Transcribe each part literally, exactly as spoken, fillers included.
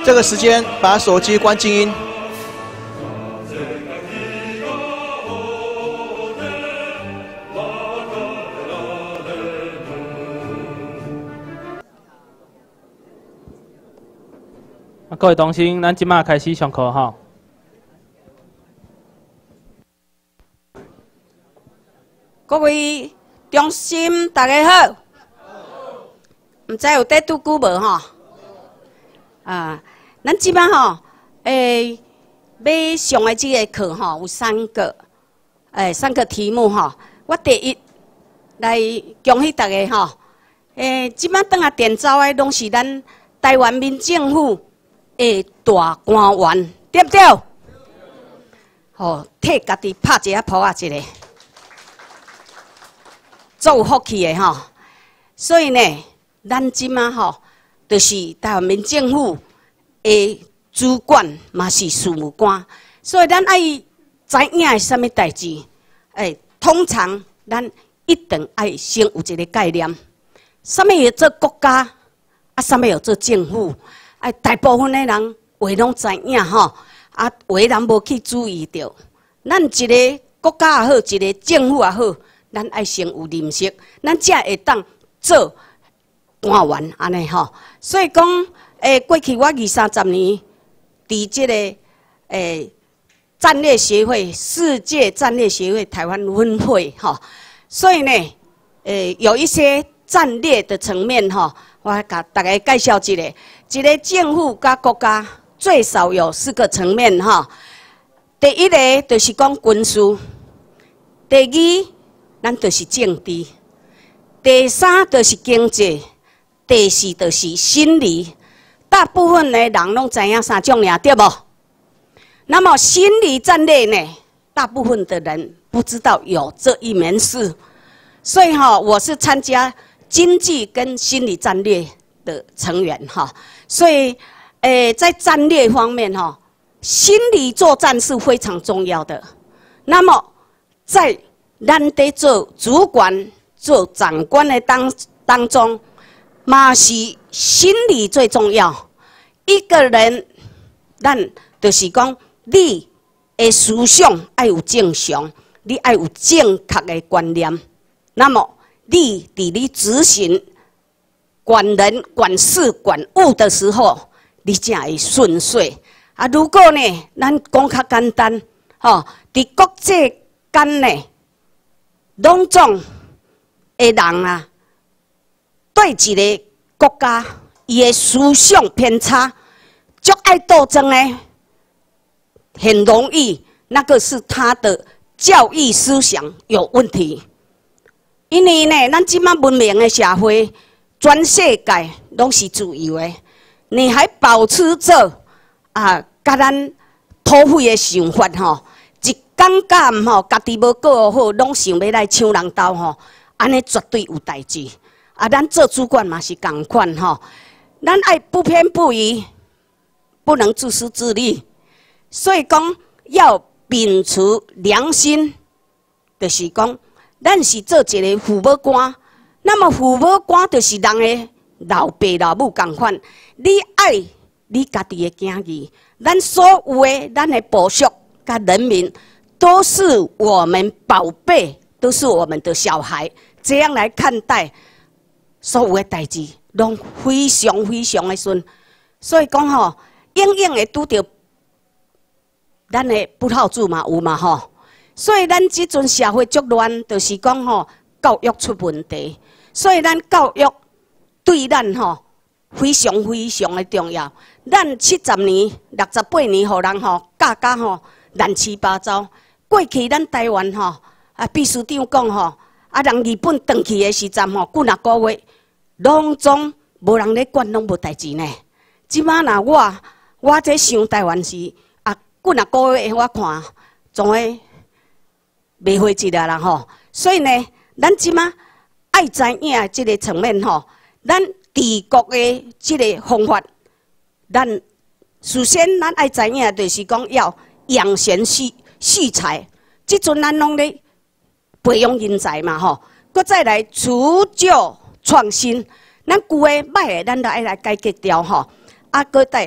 这个时间把手机关静音。 啊，各位同学，咱即马开始上课哈。 各位中心，大家好。唔知有在拄久无吼？啊，咱即摆吼，诶，要上的即个课吼，有三个，诶，三个题目吼。我第一来恭喜大家吼，诶，即摆转来电走的拢是咱台湾民政府的大官员，对不对？吼，替家己拍一下抱啊一个，足有福气的吼。所以呢，咱即摆吼，就是台湾民政府的主管，嘛是事务官，所以咱爱知影是啥物代志。诶，通常咱一定爱先有一个概念，啥物叫做国家，啊，啥物叫做政府。哎，大部分的人话拢知影吼，啊，话人无去注意到。咱一个国家也好，一个政府也好，咱爱先有认识，咱才会当做官员安尼吼。所以讲，诶，过去我二三十年，伫即个诶战略协会、世界战略协会台湾分会吼，所以呢，诶，有一些战略的层面吼，我甲大家介绍一下。一个政府甲国家最少有四个层面哈。第一个就是讲军事，第二咱就是政治，第三就是经济，第四就是心理。大部分的人拢知影三种尔，对无？那么心理战略呢？大部分的人不知道有这一门事，所以哈，我是参加经济跟心理战略的成员哈。所以，诶，在战略方面哈，心理作战是非常重要的。那么，在咱在做主管、做长官的当当中，嘛是心理最重要。一个人，咱就是讲，你的思想要有正常，你要有正确的观念。那么，你伫你执行管人、管事、管物的时候，你才会顺遂。啊，如果呢，咱讲较简单，吼，伫国际间呢，拢总的人啊，对一个国家，伊的思想偏差，足爱斗争呢，很容易，那个是他的教育思想有问题。因为呢，咱即摆文明的社会。全世界拢是自由的，你还保持着啊，甲咱土匪的想法吼，一感觉吼，家己无过好，拢想要来抢人刀吼，安尼绝对有代志。啊，咱做主管嘛是共款吼，咱爱不偏不倚，不能自私自利，所以讲要秉持良心，就是讲，咱是做一个父母官。那么父母官就是人的老爸老母同款，你爱你家己的囝儿，咱所有的咱的部属甲人民都是我们宝贝，都是我们的小孩，这样来看待所有的代志，拢非常非常的顺。所以讲吼，永远会拄着咱的不好处嘛有嘛吼，所以咱即阵社会足乱，就是讲吼教育出问题。所以，咱教育对咱吼非常非常的重要。咱七十年、六十八年，互人吼教甲吼乱七八糟。过去咱台湾吼啊，秘书长讲吼，啊，人日本转去的时阵吼，几若个月，拢总无人咧管，拢无代志呢。即摆若我我这想台湾是啊，几若个月我看总会袂会一啦啦吼。所以呢，咱即摆。爱知影即个层面吼，咱治国的即个方法，咱首先咱爱知影，就是讲要养贤蓄蓄才。即阵咱拢咧培养人才嘛吼，搁再来除旧创新，咱旧的歹的咱都爱来改革掉吼，啊，搁再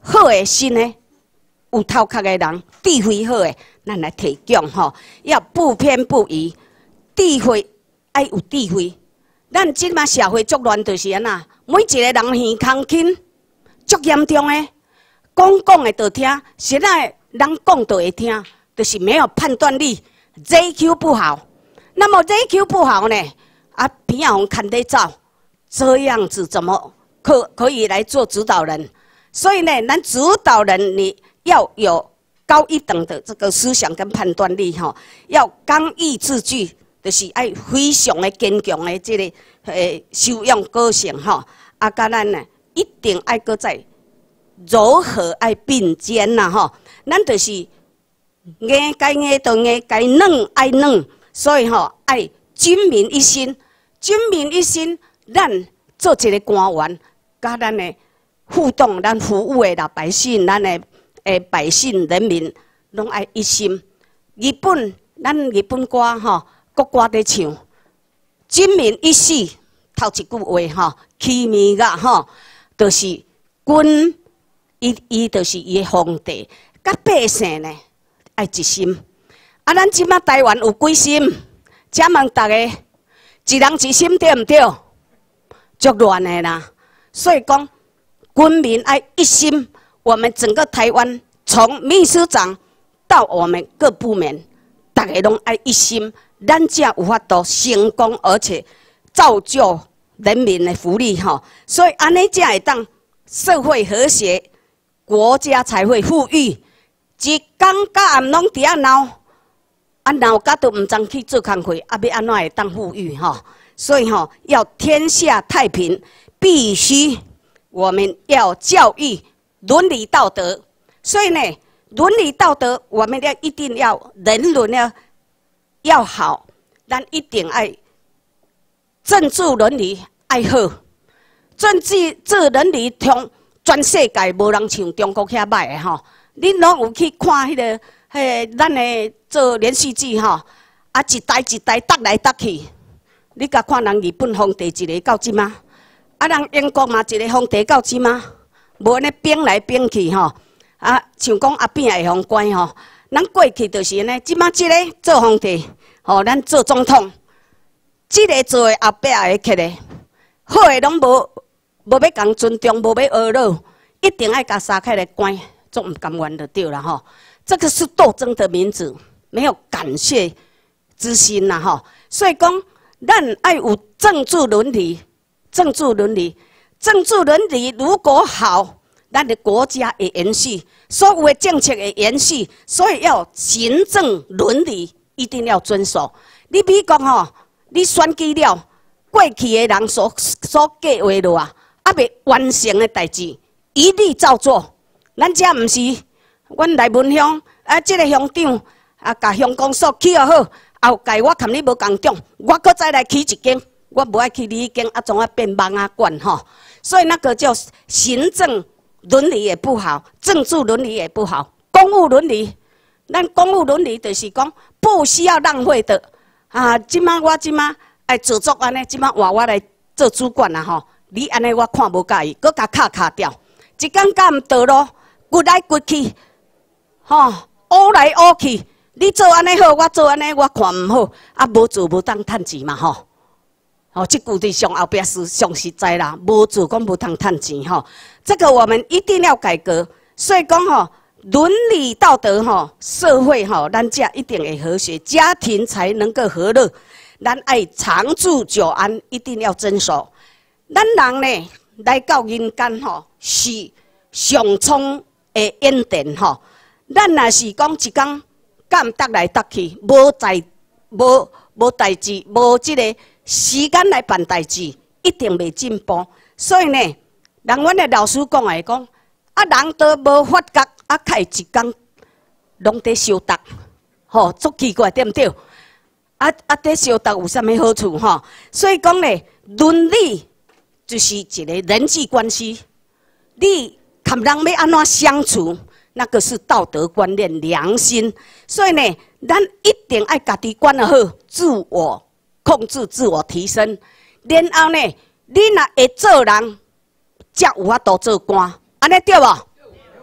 好诶心呢，有头壳诶人，智慧好诶，咱来提供吼，要不偏不倚，智慧爱有智慧。咱即马社会足乱，就是安那，每一个人耳空轻，足严重诶。讲讲诶就听，实在人讲就会听，就是没有判断力 ，Z Q 不好。那么 Z Q 不好呢？啊，偏要红看得走，这样子怎么可可以来做指导人？所以呢，咱指导人你要有高一等的这个思想跟判断力哈，要刚毅自具，就是爱非常的坚强的这个诶修养个性哈。啊，甲咱呢一定爱搁在柔和爱并肩呐哈，咱就是硬该硬就硬，该软爱软，所以吼爱军民一心，军民一心，咱做一个官员，甲咱的互动，咱服务的老百姓，咱的诶百姓人民，拢爱一心。日本，咱日本歌吼，国歌在唱，军民一死，头一句话吼，起名个吼，就是军。伊伊就是伊的皇帝，甲百姓呢爱一心。啊，咱即马台湾有几心？请问大家，一人一心对毋对？足乱的啦。所以讲，军民爱一心。我们整个台湾，从秘书长到我们各部门，大家拢爱一心，咱才有法度成功，而且造就人民的福利吼。所以安尼才会当社会和谐。国家才会富裕，一天到暗拢伫遐闹，啊闹甲都毋知去做工课，啊要安怎会当富裕吼？所以吼，要天下太平，必须我们要教育伦理道德。所以呢，伦理道德我们要一定要人伦要要好，咱一定爱政治伦理爱好，政治这伦理通。全世界无人像中国遐歹诶吼！恁拢有去看迄、那个迄咱诶做连续剧吼，啊一代一代搭来搭去。你甲看人日本皇帝一个到即马，啊人英国嘛一个皇帝到即马，无安尼变来变去吼。啊，像讲阿扁会皇乖吼，咱过去就是安尼，即马即个做皇帝，吼咱做总统，即、這個做诶后壁会起来，好诶拢无。无要共尊重，无要学乐，一定爱甲杀开来关，做唔甘愿就对了吼。这个是斗争的民主，没有感谢之心呐吼。所以讲，咱爱有政治伦理，政治伦理，政治伦理如果好，咱的国家会延续，所有的政策会延续，所以要行政伦理一定要遵守。你比如讲吼，你选举了，过去的人所所计划落啊。啊，未完成的代志，一律照做。咱遮毋是，阮来文乡啊，即、這个乡长啊，甲乡公所起好好，后届我看你无共种，我搁再来起一间，我无爱去你迄间，啊，总啊变网啊管吼。所以那个叫行政伦理也不好，政治伦理也不好，公务伦理，咱公务伦理就是讲不需要浪费的啊。即马我即马爱做作安尼，即马换我来做主管啊吼。你安尼我看无介意，搁甲卡卡掉，一天甲毋倒咯，骨来骨去，吼，乌来乌去。你做安尼好，我做安尼我看毋好，啊无做无当趁钱嘛吼。哦，即句伫上后壁是上实在啦，无做讲无当趁钱吼。这个我们一定要改革。所以讲吼，伦理道德吼，社会吼，咱遮一定会和谐，家庭才能够和乐。咱爱长治久安，一定要遵守。咱人呢来到人间吼，是上苍的恩典吼。咱若是讲一工干搭来搭去，无在无无代志，无即个时间来办代志，一定袂进步。所以呢，人阮的老师讲诶讲，啊人都无发觉，啊开一工拢在修达，吼，足奇怪对毋对？啊啊，在修达有啥物好处吼？所以讲呢，伦理。就是一个人际关系，你跟人要安怎相处，那个是道德观念、良心。所以呢，咱一定爱家己管得好，自我控制、自我提升。然后呢，你若会做人，才有法度做官，安尼对无？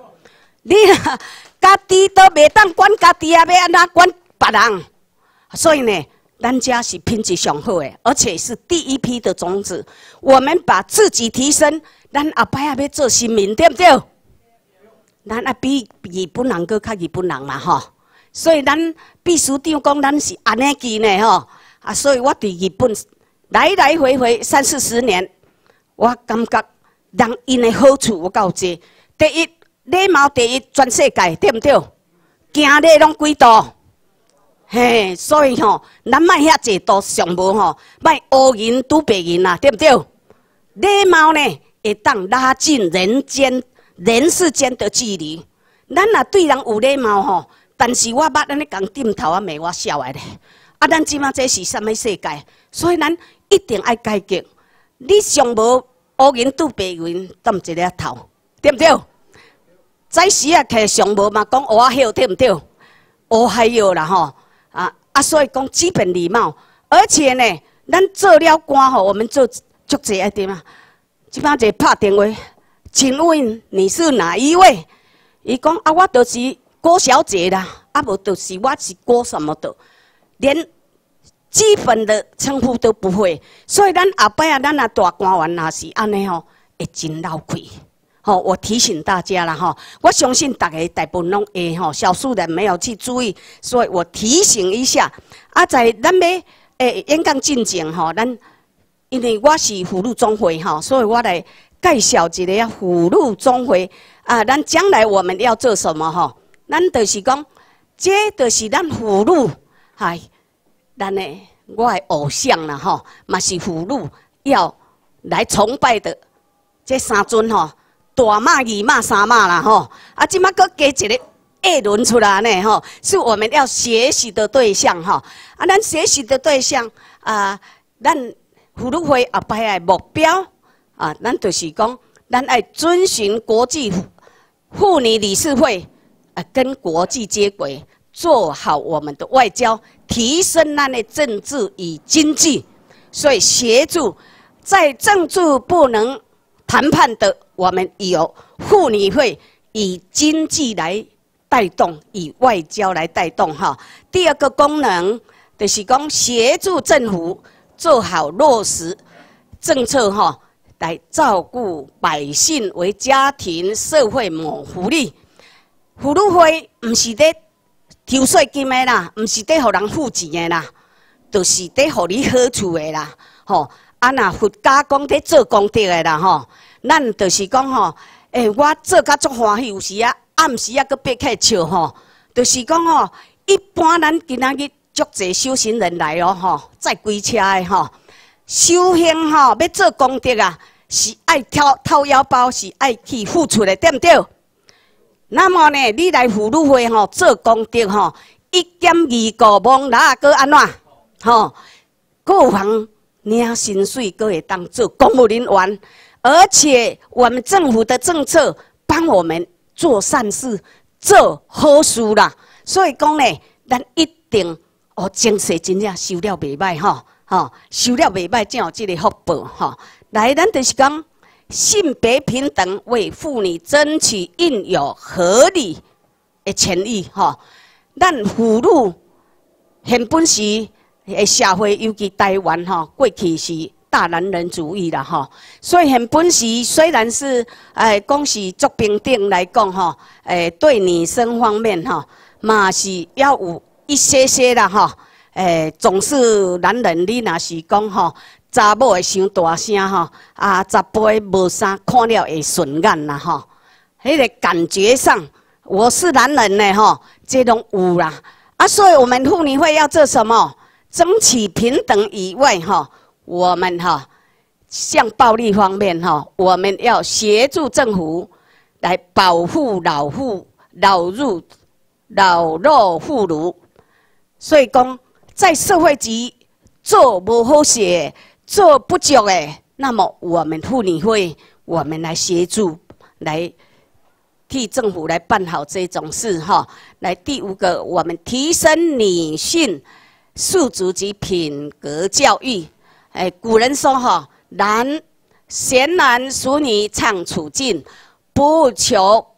你家己都袂当管家己啊，要安怎管别人？所以呢，咱家是品质上好的，而且是第一批的种子。我们把自己提升，咱后摆也要做新民，对不对？咱啊比日本人搁较日本人嘛吼，所以咱秘书长讲咱是安尼记呢吼，啊，所以我对日本来来回回三四十年，我感觉人因的好处有够济。第一，礼貌第一，全世界对不对？行礼拢几度？嘿，所以吼，咱莫遐济度上无吼，莫乌银拄白银啦，对不对？礼貌呢，会当拉近人间。人世间的距离，咱若对人有礼貌吼，但是我捌安尼讲点头啊，骂我笑的咧。啊，咱即马这是啥物世界？所以咱一定爱改革。你上无乌银拄白银，当一个头，对不对？早时啊，摕上无嘛讲蚵仔hiệu，对不对？蚵仔hiệu啦吼，啊啊，所以讲基本礼貌。而且呢，咱做了官吼，我们做足济一点啊。即马就拍电话。请问你是哪一位？伊讲啊，我就是郭小姐啦，啊无就是我是郭什么的，连基本的称呼都不会。所以咱后摆啊，咱啊大官员若是安尼吼，会真闹气。吼，我提醒大家啦吼，我相信大家大部分拢会吼，少数人没有去注意，所以我提醒一下。啊，在咱要诶演讲进前吼，咱因为我是妇女总会吼，所以我来。介绍一个啊，妇女总会啊，咱将来我们要做什么吼？咱就是讲，这就是咱妇女，嗨，咱的我的偶像啦吼，嘛是妇女要来崇拜的。这三尊吼，大马、二马、三马啦吼，啊，即马搁加一个二轮出来呢吼，是我们要学习的对象吼。啊，咱学习的对象啊，咱妇女会后摆的目标。啊，咱就是讲，咱爱遵循国际妇女理事会，啊，跟国际接轨，做好我们的外交，提升咱的政治与经济。所以协助在政治不能谈判的，我们有妇女会以经济来带动，以外交来带动哈。第二个功能就是讲协助政府做好落实政策哈。来照顾百姓为家庭社会谋福利，妇女会唔是咧抽税金的啦，唔是咧互人付钱的啦，就是咧互你好处的啦。吼，啊那佛家讲咧做功德的啦，吼，咱就是讲吼，诶、欸，我做甲足欢喜，有时啊暗时啊搁爬起来笑吼，就是讲吼，一般咱今仔日足济修行人来哦，吼，载规车的吼。修行吼，要做功德啊，是爱掏掏腰包，是爱去付出的，对不对？那么呢，你来妇女会吼做功德吼，一减二个忙啦，搁安怎？吼，各方领薪水，搁会当做公务人员，而且我们政府的政策帮我们做善事、做好事啦。所以讲呢，咱一定哦，精神真正修了袂歹吼。吼，修了袂歹，才有这个福报吼。来，咱就是讲性别平等，为妇女争取应有合理的权益吼。咱妇女原本是诶社会，尤其台湾吼，过去是大男人主义啦吼，所以原本是虽然是诶讲是足平等来讲吼，诶对女生方面吼，嘛是要有一些些啦吼。诶，总是男人，你若是讲吼，查某会伤大声吼，啊，查甫无啥看了会顺眼啦吼。迄个感觉上，我是男人呢吼，这拢有啦。啊，所以我们妇女会要做什么？争取平等以外吼，我们哈，像暴力方面哈，我们要协助政府来保护老妇、老弱、老弱妇孺。所以讲。在社会局做不好些、做不足的，那么我们妇女会，我们来协助，来替政府来办好这种事哈。来第五个，我们提升女性素质及品格教育。哎，古人说哈，男贤男淑女唱楚境，不求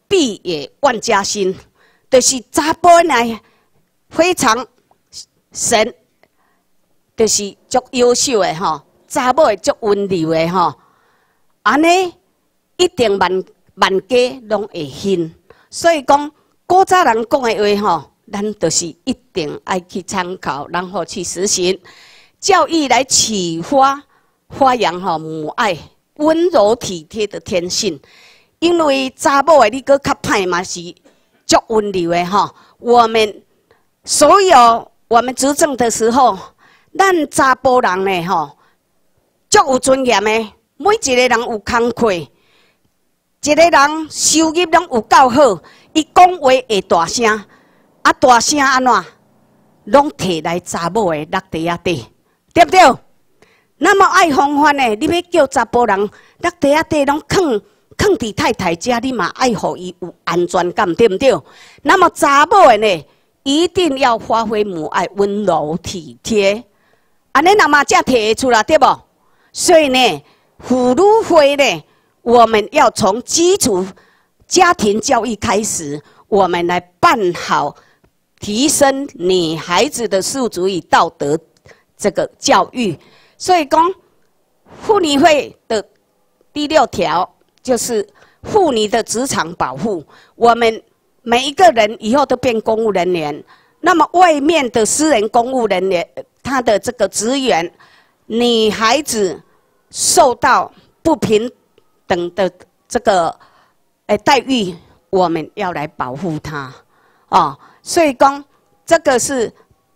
必也万家兴，就是查甫呢非常神，就是足优秀的吼，查某会足温柔的吼，安尼一定万万家拢会兴。所以讲古早人讲的话吼，咱就是一定爱去参考，然后去实行。教育来启发、发扬吼母爱、温柔体贴的天性。因为查某的你搁较歹嘛是足温柔的吼。我们所有我们执政的时候，咱查甫人呢吼，足有尊严的，每一个人有工课，一个人收入拢有够好，伊讲话会大声，啊大声安怎，拢摕来查某的落地仔底。对不对？那么爱方法呢？你要叫查甫人落地仔底拢囥囥伫太太家，你嘛爱互伊有安全感，对不对？那么查某的呢，一定要发挥母爱、温柔体贴，安尼那嘛才摕会出来，对不？所以呢，妇女会呢，我们要从基础家庭教育开始，我们来办好，提升女孩子的素质与道德。这个教育，所以讲妇女会的第六条就是妇女的职场保护。我们每一个人以后都变公务人员，那么外面的私人公务人员，他的这个职员，女孩子受到不平等的这个诶待遇，我们要来保护她哦。所以讲这个是。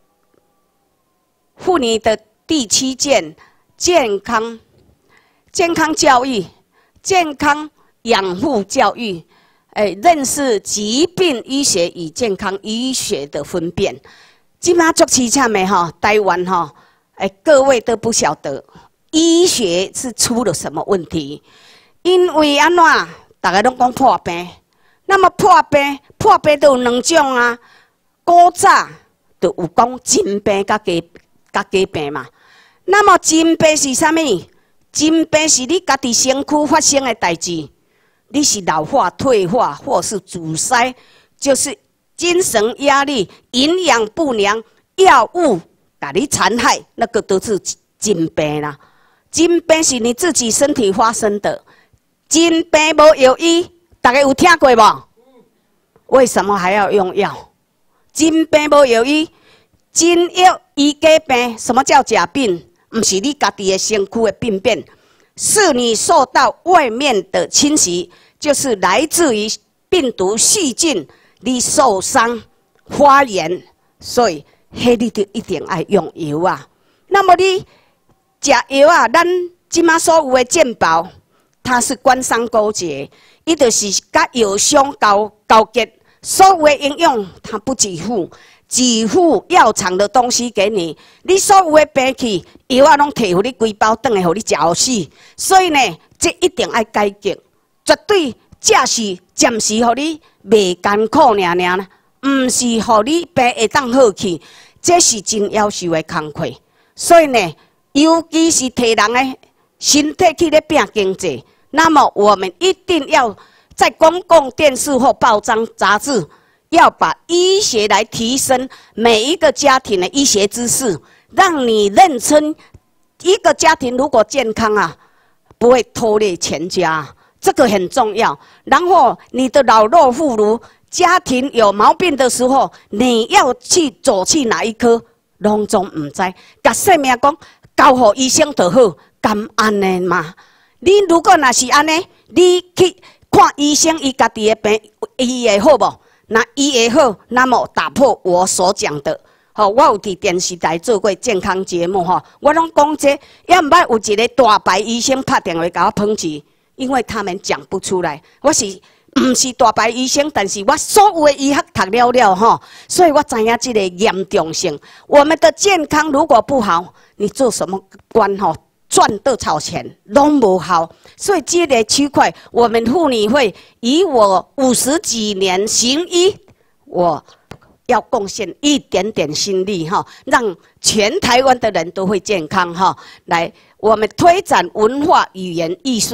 妇女的第七件，健康、健康教育、健康养护教育，诶，认识疾病医学与健康医学的分辨。今嘛足凄惨的哈，台湾哈，诶，各位都不晓得医学是出了什么问题，因为安怎，大家拢讲破病，那么破病，破病都有两种啊，古早就有讲真病甲假。甲假病嘛，那么真病是啥物？真病是你家己身躯发生的代志，你是老化、退化，或是阻塞，就是精神压力、营养不良、药物把你残害，那个都是真病啦。真病是你自己身体发生的，真病无药医，大家有听过无？为什么还要用药？真病无药医。真药医假病，什么叫假病？不是你家己的身躯的病变，是你受到外面的侵袭，就是来自于病毒、细菌，你受伤发炎，所以迄你就一定爱用药啊。那么你食药啊，咱即马所有的健保，它是官商勾结，伊就是甲药商交交结，所有的营养它不给付。给付药厂的东西给你，你所有的病去药啊，拢摕互你规包转来，互你食好死。所以呢，这一定爱改革，绝对这是暂时互你袂艰苦尔尔啦，毋是互你病会当好去，这是真夭寿的工课。所以呢，尤其是摕人的身体去咧拼经济，那么我们一定要在公共电视或报章杂志。要把医学来提升每一个家庭的医学知识，让你认清一个家庭如果健康啊，不会拖累全家，这个很重要。然后你的老弱妇孺，家庭有毛病的时候，你要去走去哪一科，拢总唔知。甲性命讲交互医生就好，敢安尼嘛？你如果若是安尼，你去看医生，伊家己的病医会好无？那医会好，那么打破我所讲的，吼，我有伫电视台做过健康节目，吼，我拢讲这，也毋捌有一个大牌医生拍电话甲我抨击，因为他们讲不出来。我是毋是大牌医生，但是我所有的医学读了了，吼，所以我知影这个严重性。我们的健康如果不好，你做什么官，吼？赚多少钱拢无效，所以这个区块，我们妇女会以我五十几年行医，我要贡献一点点心力哈，让全台湾的人都会健康哈。来，我们推展文化、语言、艺术，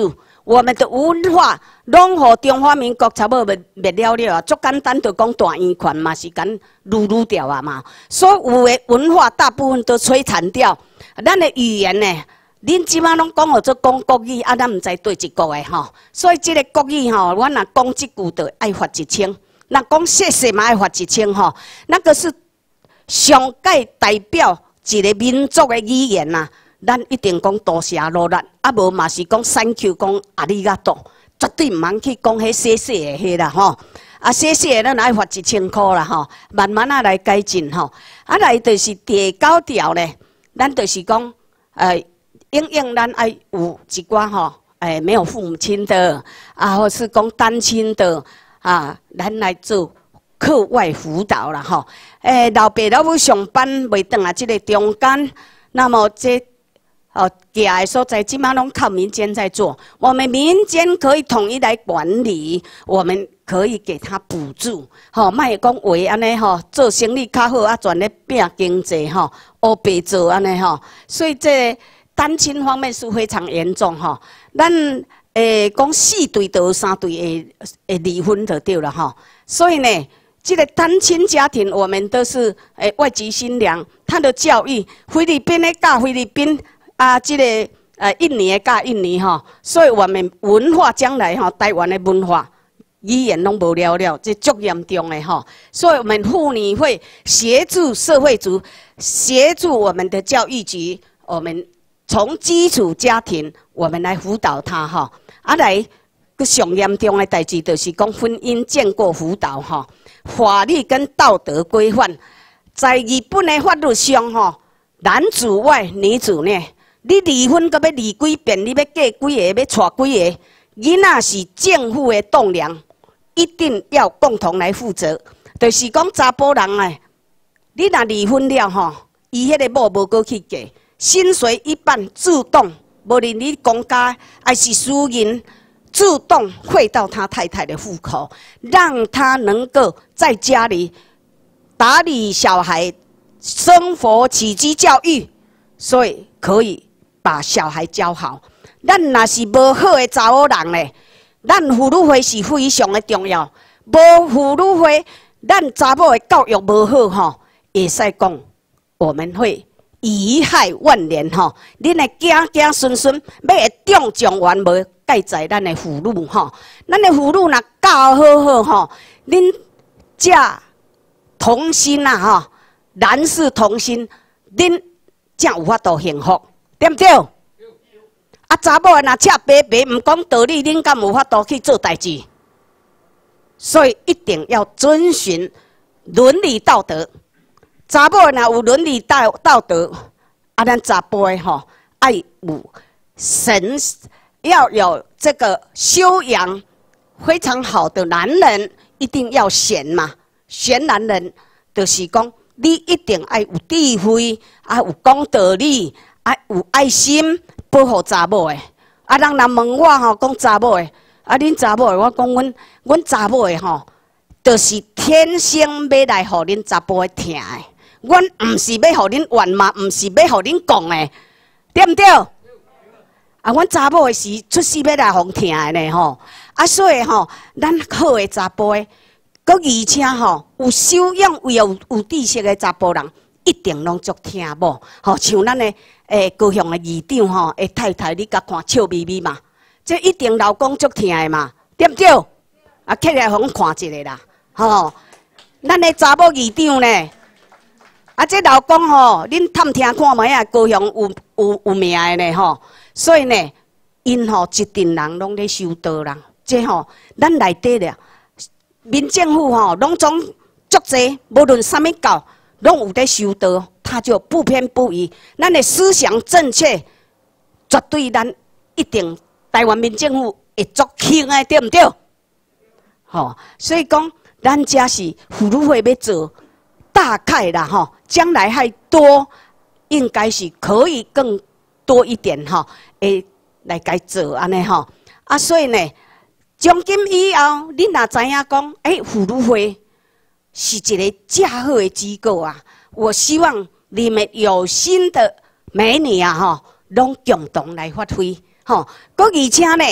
我们的文化，拢互中华民国差不多灭灭了了啊！足简单，就讲大圆圈嘛，是讲撸撸掉啊嘛。所有的文化大部分都摧残掉。咱的语言呢，恁即马拢讲学做讲国语，啊，咱毋知对一国的吼。所以即个国语吼，我若讲即句就爱罚一千，若讲谢谢嘛爱罚一千吼。那个是上界代表一个民族的语言呐、啊。 咱一定讲多谢罗咱，啊无嘛是讲 thank you， 讲阿里嘎多，绝对唔通去讲迄细细的迄啦吼。啊细细的咱爱罚一千块啦吼，慢慢啊来改进吼。啊来就是第九条咧，咱就是讲，呃，应用咱爱有一寡吼，诶、呃，没有父母亲的啊，或是讲单亲的啊，咱来做课外辅导啦吼。诶、呃，老爸老母上班袂转啊，即个中间，那么这。 哦，假的所在，基本上拢靠民间在做。我们民间可以统一来管理，我们可以给他补助。吼、哦，莫讲为安尼吼，做生意较好啊，全咧拼经济吼，乌白做安尼吼。所以这单亲方面是非常严重吼。咱诶讲四对就有三对会会离婚就对了吼。所以呢，这个单亲家庭，我们都是诶外籍新娘，她的教育，菲律宾的教菲律宾。 啊，这个呃，印尼的教印尼吼，所以我们文化将来吼，台湾的文化语言拢无了了，这足严重的吼。所以我们妇女会协助社会组，协助我们的教育局，我们从基础家庭，我们来辅导他吼。啊来，个上严重的代志就是讲婚姻建构辅导吼，法律跟道德规范，在日本的法律上吼，男主外女主内。 你离婚，搁要离几遍？你要嫁几个？要娶几个？囡仔是政府的栋梁，一定要共同来负责。就是讲查甫人哎，你若离婚了吼，伊迄个某无过去嫁，薪水一半自动，无论你公家还是私人，自动汇到他太太的户口，让他能够在家里打理小孩、生活起居教育，所以可以。 把小孩教好，咱若是无好的查某人咧，咱妇女会是非常的重要。无妇女会，咱查某的教育无好吼，会使讲我们会贻害万年吼。恁的囝囝孙孙要会中状元无盖在咱的妇女吼，咱的妇女若教好好吼，恁嫁同心啊吼，男士同心，恁才有法度幸福。 对不对？啊，查某若赤白白，唔讲道理，恁敢有法度去做代志？所以一定要遵循伦理道德。查某若有伦理道道德，啊，咱查甫的吼爱有神，要有这个修养非常好的男人，一定要贤嘛。贤男人就是讲，你一定爱有智慧，啊，有讲道理。 啊，有爱心保护查某的，啊，人若问我吼，讲查某的，啊，恁查某的，我讲阮，阮查某的吼，就是天生要来互恁查甫的听的，阮毋是要互恁怨嘛，毋是要互恁讲的，对毋对？啊，阮查某的是出世要来互听的呢吼，啊，所以吼，咱好的查甫的，佮而且吼有修养又有有知识的查甫人。 一定拢足听无，吼像咱的诶高雄的议长吼，诶太太，你甲看笑眯眯嘛，这一定老公足听的嘛，对不对？啊，起来互看一下啦，吼，咱的查某议长呢，啊，这老公吼，恁探听看卖啊，高雄有有有名的呢吼，所以呢，因吼一群人拢咧修道人，这吼咱内底咧，民政府吼拢总足济，无论啥物教。 拢有在修道，他就不偏不倚，咱的思想正确，绝对咱一定台湾民政府会足轻的，对不对？吼，所以讲，咱家是妇女会要做大概啦，吼，将来还多，应该是可以更多一点吼，诶，来该做安尼吼，啊，所以呢，从今以后，你若知影讲，诶，妇女会。 是一个较好的机构啊！我希望你们有心的美女啊，吼，拢共同来发挥，吼。搁而且呢，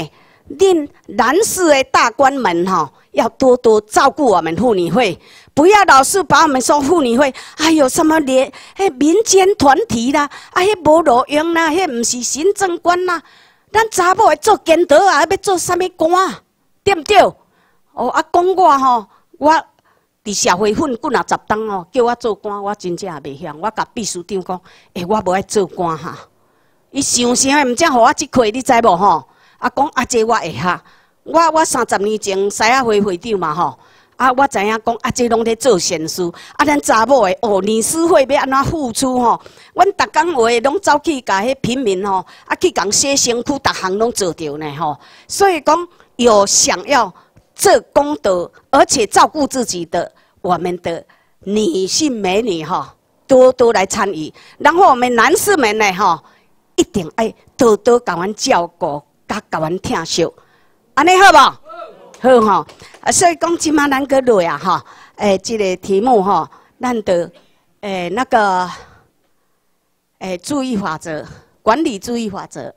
恁男士的大官们哈，要多多照顾我们妇女会，不要老是把我们说妇女会，哎有什么连迄民间团体啦，啊迄无路用啦，迄唔是行政官啦，咱查某会做监督啊，要做啥物官，对不对？哦啊，讲我吼，我伫社会混几啊十当哦，叫我做官，我真正也袂晓。我甲秘书长讲，诶、欸，我无爱做官哈。伊想想诶，毋则互我即亏，你知无吼？啊，讲啊，这我会哈。我我三十年前西亚会会长嘛吼，啊，我知影讲啊，这拢咧做善事。啊，咱查某诶，哦，女士会要安怎付出吼？阮逐工话拢走去甲迄平民吼，啊去共洗身躯，逐项拢做着呢吼。所以讲有想要做功德，而且照顾自己的我们的女性美女哈，多多来参与。然后我们男士们呢哈，一定爱多多甲阮照顾，甲甲阮疼惜，安尼好无？好哈。啊，所以讲即马咱个落啊哈，诶，这个题目哈，咱的诶那个诶注意法则，管理注意法则。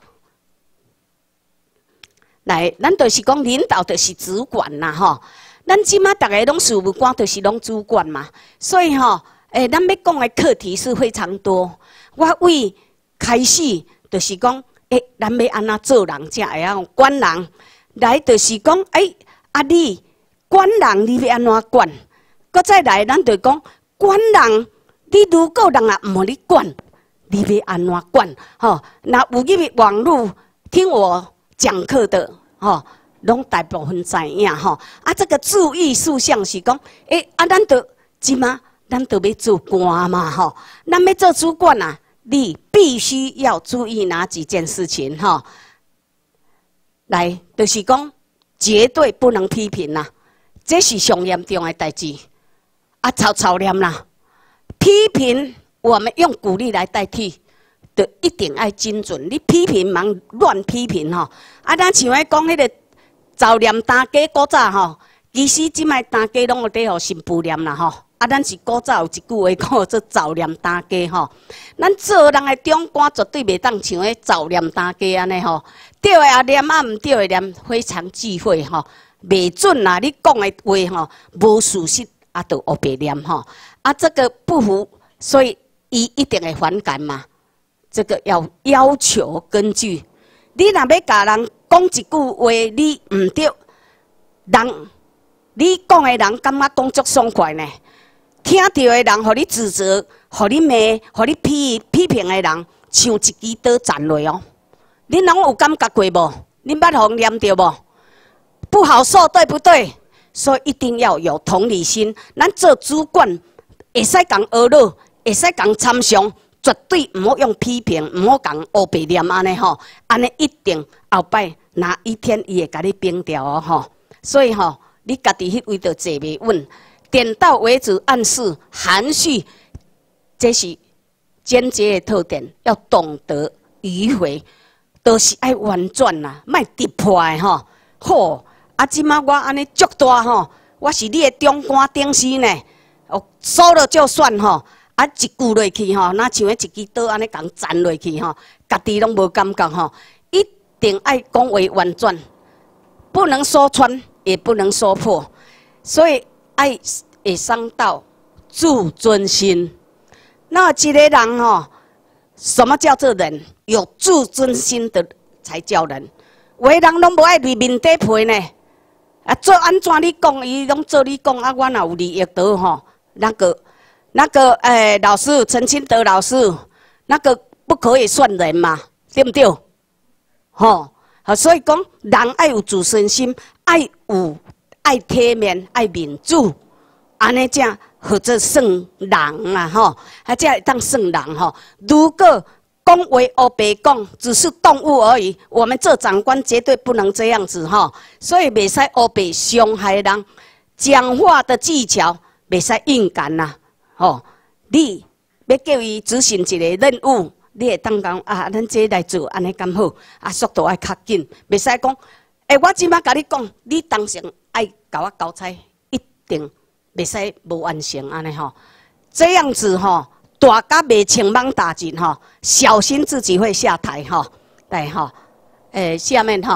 来，咱就是讲领导就是主管啦吼。咱即马大家拢事务官就是拢主管嘛，所以吼，诶，咱要讲的课题是非常多。我为开始就是讲，诶，咱要安怎做人才会晓管人，来就是讲，诶，啊你管人你要安怎管？搁再来，咱就讲管人，你如果人啊唔互你管，你要安怎管？吼，那有入网络听我讲课的吼，拢大部分知影吼。啊，这个注意事项是讲，诶、欸，啊，咱得即马，咱得要做官嘛吼。咱要做主管啊，你必须要注意哪几件事情吼？来，就是讲绝对不能批评啦，这是上严重的代志。啊，吵吵念啦，批评我们用鼓励来代替。就一定要精准，你批评茫乱批评吼。啊，咱像咧讲迄个早念大家古早吼，其实即摆大家拢有伫互新妇念啦吼。啊，咱是古早有一句话讲做早念大家吼。咱做人的长官绝对袂当像迄早念大家安尼吼。对的也念，啊毋对的念，非常忌讳吼，袂准啦。你讲的话吼，无事实啊，就黑白念吼。啊，这个不符，所以伊一定会反感嘛。这个要要求根据，你若要甲人讲一句话，你毋对，人你讲的人感觉讲足爽快呢？听到的人，互你指责，互你骂，互你批批评的人，像一支刀斩落哦。恁拢有感觉过无？恁捌互念着无？不好受，对不对？所以一定要有同理心。咱做主管，会使讲学乐，会使讲参详。绝对唔好用批评，唔好讲黑白念安尼吼，安尼一定后摆哪一天伊会甲你变掉哦吼。所以吼，你家己迄位就坐袂稳，点到为止，暗示含蓄，这是简洁的特点。要懂得迂回，都、就是爱婉转啦，莫直破的吼。好，啊，即马我安尼足大吼，我是你的中官顶司呢，哦，说了就算吼。啊，一句落去吼，那像迄一支刀安尼共斩落去吼，家己拢无感觉吼。一定爱讲话婉转，不能说穿，也不能说破，所以爱会伤到自尊心。那一个人吼，什么叫做人？有自尊心的才叫人。有的人拢无爱对面底皮呢，啊，做安怎你讲，伊拢做你讲，啊，我若有利益得吼，那个。那个诶、欸，老师陈清德老师，那个不可以算人嘛，对不对？吼，好，所以讲人爱有自尊心，爱有爱体面，爱民主，安尼这样或者算人啊，吼，还这样当算人吼。如果讲话黑白讲，只是动物而已，我们做长官绝对不能这样子吼。所以袂使黑白伤害人，讲话的技巧袂使硬干呐。哦，你要叫伊执行一个任务，你会当讲啊，咱这来做安尼刚好，啊，速度爱较紧，袂使讲，诶、欸，我即摆甲你讲，你当成爱甲我交差，一定袂使无完成安尼吼。这样子吼，大家袂情茫大进吼，小心自己会下台吼。来吼，诶、欸，下面吼，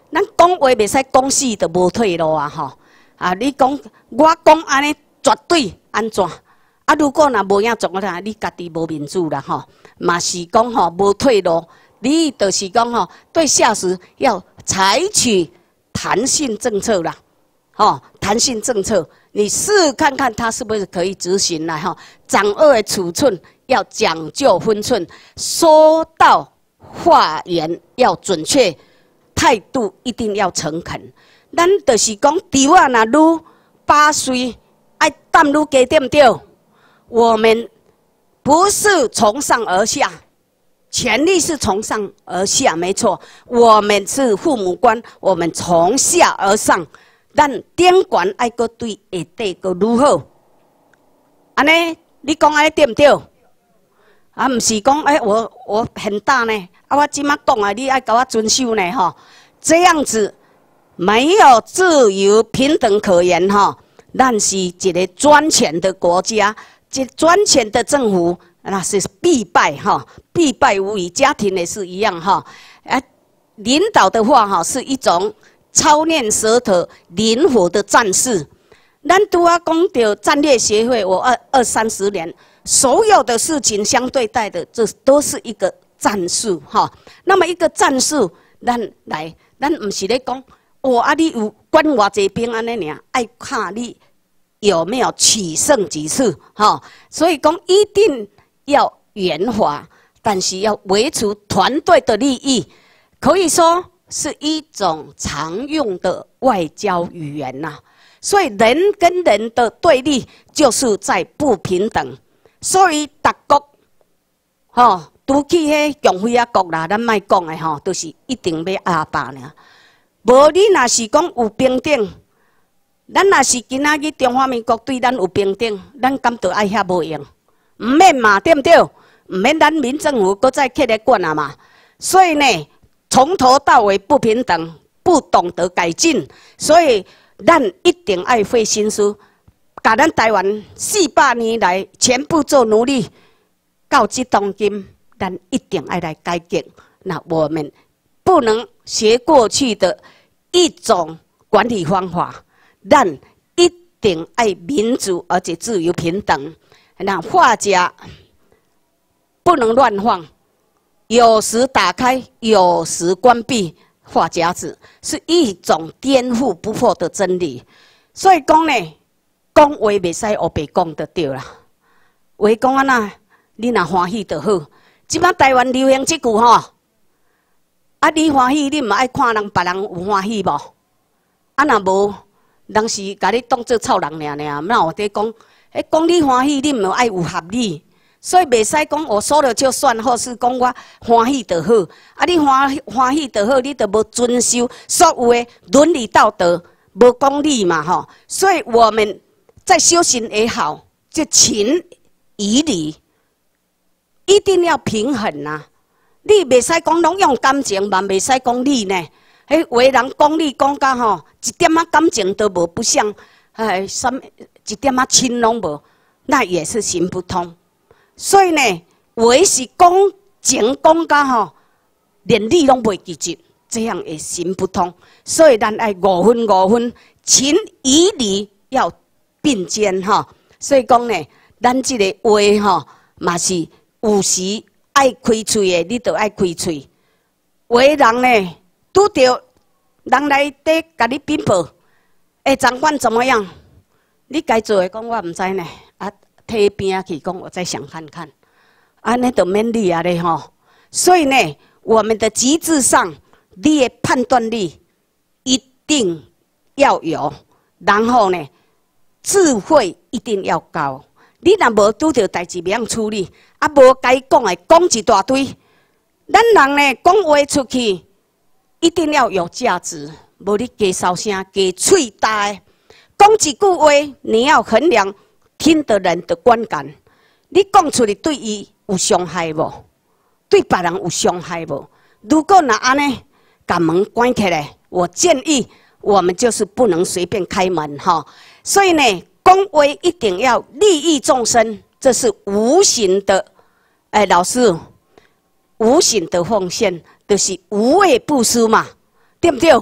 咱讲话袂使讲死就无退路啊！吼，啊，你讲我讲安尼绝对安怎？啊，如果若无影做啦，你家己无民主啦，吼，嘛是讲吼无退路。你就是讲吼，对下属要采取弹性政策啦，吼，弹性政策，你试看看他是不是可以执行啦，吼，掌握的尺寸要讲究分寸，说到话言要准确，态度一定要诚恳。咱就是讲，稻啊，若愈八岁，爱担愈加，对不对？我们不是从上而下，权力是从上而下，没错。我们是父母官，我们从下而上，咱顶管爱个对下底个如何？安尼，你讲安尼对不对？啊，唔是讲哎，我我很大呢，啊，我即马讲啊，你爱甲我遵守呢，吼，这样子没有自由平等可言，哈。咱是一个专权的国家。这专权的政府，那是必败哈，必败无疑。家庭也是一样哈，啊，领导的话哈是一种操练舌头、灵活的战士。咱拄啊讲到战略协会，我二二三十年，所有的事情相对待的，这都是一个战术哈。那么一个战术，咱来，咱唔是咧讲，哦啊，你有管偌济兵安尼尔，爱看你。有没有取胜几次？哈，所以讲一定要圆滑，但是要维持团队的利益，可以说是一种常用的外交语言呐、啊。所以人跟人的对立就是在不平等。所以各国，吼，除去迄强非啊国啦，咱莫讲的吼，都、就是一定要压霸呢。无你若是讲有平等。咱若是今仔日中华民国对咱有平等，咱敢着爱遐无用？唔免嘛，对不对？唔免咱民政府搁再起来管啊嘛。所以呢，从头到尾不平等，不懂得改进，所以咱一定爱费心思，把咱台湾四百年来全部做努力，到即当今，咱一定爱来改革。那我们不能学过去的一种管理方法。咱一定爱民主，而且自由平等。那话夹不能乱放，有时打开，有时关闭话匣子，是一种颠覆不破的真理。所以讲呢，讲话袂使黑白讲就对啦。话讲啊那，你若欢喜就好。即摆台湾流行即句吼，啊你欢喜，你嘛爱看人别人有欢喜无？啊若无？人是甲你当做臭人尔尔，那我伫讲，诶，讲你欢喜，你唔爱有合理，所以袂使讲我说了就算，或是讲我欢喜就好。啊，你欢欢喜就好，你就无遵守所有的伦理道德，无公理嘛吼。所以我们在修行也好，就情与理一定要平衡呐、啊。你袂使讲拢用感情，嘛袂使讲理呢。迄为人讲理讲甲吼，一点仔感情都无，不像哎什一点仔情拢无，那也是行不通。所以呢，为是讲情讲甲吼，连理拢袂记住，这样也行不通。所以咱爱五分五分，情与理要并肩哈。所以讲呢，咱这个话吼，嘛是有时爱开嘴的，你就爱开嘴。为人呢。拄到人来底甲你禀报，哎，长官怎么样？你该做的讲我唔知呢，啊，摕边去讲，我再想看看，安尼就免理啊咧吼。所以呢，我们的极致上，你的判断力一定要有，然后呢，智慧一定要高。你若无拄到代志，袂晓处理，啊，无该讲的讲一大堆，咱人呢讲话出去。一定要有价值，无你加烧声、加嘴大的，讲一句话，你要衡量听的人的观感。你讲出来对伊有伤害无？对别人有伤害无？如果那安尼，把门关起来，我建议我们就是不能随便开门哈。所以呢，讲话一定要利益众生，这是无形的。哎，老师，无形的奉献。就是无畏布施嘛，对不对？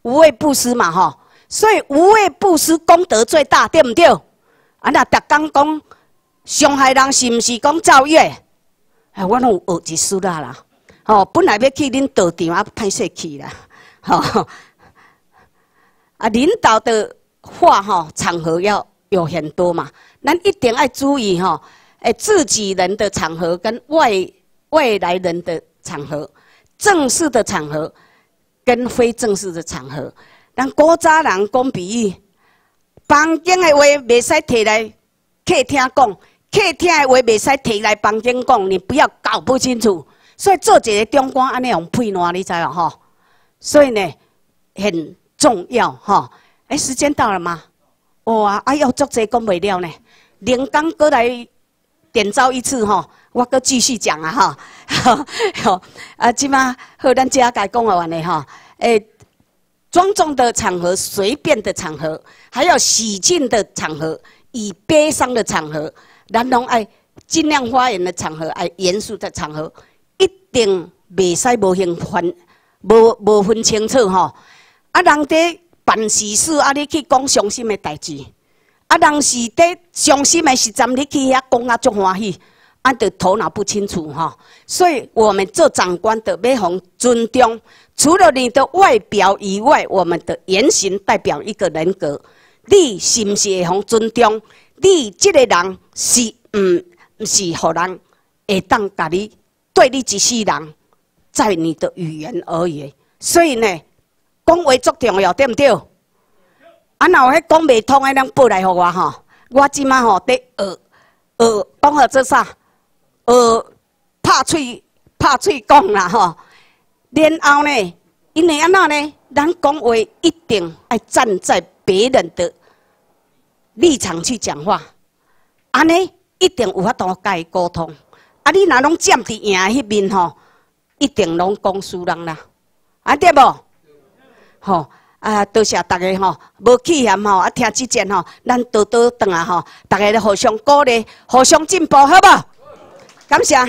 无畏布施嘛吼，所以无畏布施功德最大，对唔对？啊，那逐工讲伤害人是毋是讲造业？哎，我拢有学一丝啦啦。吼，本来要去恁道场啊，歹势去啦。吼，啊，领导的话吼，场合要有很多嘛，咱一定要注意吼，诶，自己人的场合跟外外来人的场合，正式的场合跟非正式的场合。咱古早人讲比喻，房间的话袂使摕来客厅讲。客厅的话袂使摕来房间讲，你不要搞不清楚。所以做一个中官安尼用配烂，你知无吼？所以呢，很重要吼。哎，时间到了吗？哇，哎呦，足济讲袂了呢。连刚过来点招一次吼，我搁继续讲啊哈。好，啊，即马好，咱遮该讲完的吼。诶，庄重的场合、随便的场合，还有喜庆的场合，以悲伤的场合。咱拢爱尽量发言的场合，爱严肃的场合，一定袂使无兴分，无无分清楚吼。啊，人伫办喜事，啊，你去讲伤心的代志；啊，人是伫伤心的时阵，你去遐讲啊足欢喜，啊，就头脑不清楚吼。所以，我们做长官的要互尊重，除了你的外表以外，我们的言行代表一个人格。你是毋是会互尊重？你这个人是唔唔是互人会当甲你对你一世人，在你的语言而已。所以呢，讲话足重要，对唔对？啊，若有迄讲袂通的，咱报来互我吼。我即马吼伫学学讲学做啥？学拍喙拍喙讲啦吼。然后呢，因为安怎呢？咱讲话一定要站在别人的立场去讲话，安尼一定有法度甲伊沟通。啊，你若拢站伫赢迄面吼，一定拢讲输人啦，啊对无？吼啊，多谢大家吼，无气嫌吼，啊听即节吼，咱倒倒转啊吼，大家互相鼓励，互相进步，好无？感谢。啊，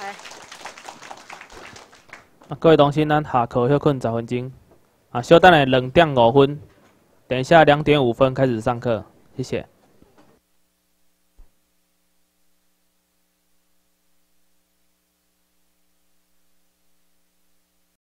各位同学，咱下课休困十分钟，啊，稍等下两点五分，等一下两点五分开始上课，谢谢。